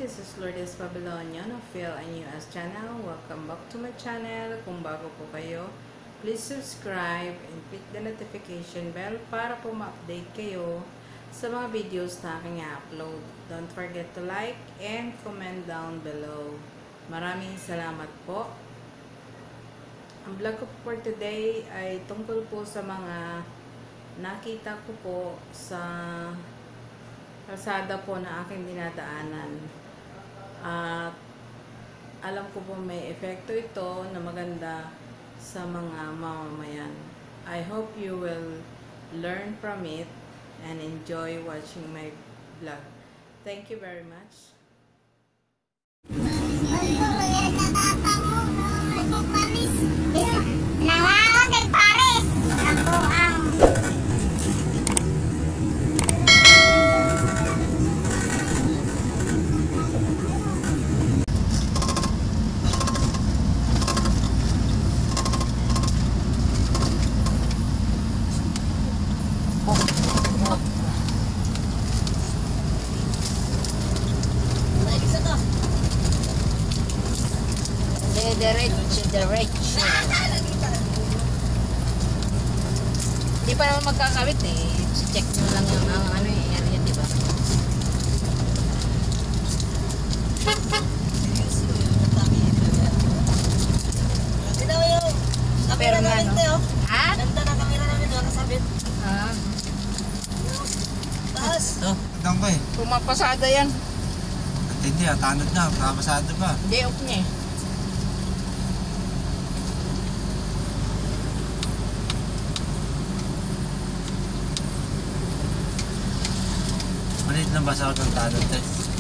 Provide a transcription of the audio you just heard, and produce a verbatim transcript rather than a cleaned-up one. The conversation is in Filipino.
this is Lourdes Babylonian of Phil and U S channel. Welcome back to my channel. Kung bago po kayo, please subscribe and click the notification bell para po ma-update kayo sa mga videos na aking upload. Don't forget to like and comment down below. Maraming salamat po. Ang vlog ko for today ay tungkol po sa mga nakita ko po sa kalsada po na aking dinadaanan. At alam ko po may epekto ito na maganda sa mga mamamayan. I hope you will learn from it and enjoy watching my vlog. Thank you very much. Diretso, diretso. Hindi pa naman magkakawit eh. Check nyo lang yung ang ano yung area, di ba? Pero nga no? Ha? Ganda na kamera namin doon, nasabit. Ah. Taas. Ito, tignan ko eh. Pumapasada yan. At hindi ah, tanod na, kapasado pa. Hindi, ok niya eh. Maliit lang ba sa ako ng tanod eh?